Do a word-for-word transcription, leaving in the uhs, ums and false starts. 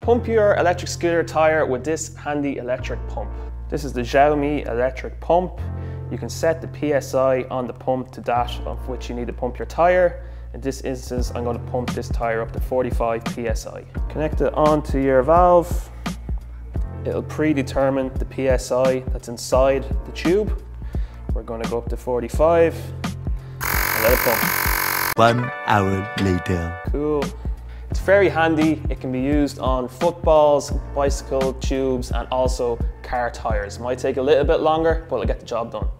Pump your electric scooter tire with this handy electric pump. This is the Xiaomi Electric Pump. You can set the P S I on the pump to that of which you need to pump your tire. In this instance, I'm going to pump this tire up to forty-five P S I. Connect it onto your valve. It'll predetermine the P S I that's inside the tube. We're going to go up to forty-five and let it pump. One hour later. Cool. It's very handy. It can be used on footballs, bicycle tubes, and also car tires. Might take a little bit longer, but it'll get the job done.